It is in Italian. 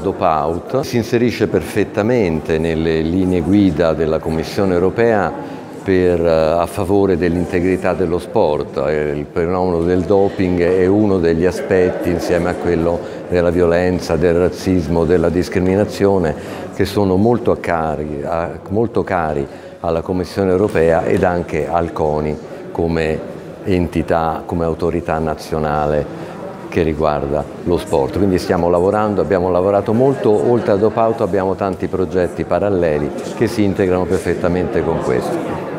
Dopout si inserisce perfettamente nelle linee guida della Commissione europea a favore dell'integrità dello sport. Il fenomeno del doping è uno degli aspetti, insieme a quello della violenza, del razzismo, della discriminazione, che sono molto cari alla Commissione europea ed anche al CONI come entità, come autorità nazionale che riguarda lo sport. Quindi stiamo lavorando, abbiamo lavorato molto, oltre a Dopout abbiamo tanti progetti paralleli che si integrano perfettamente con questo.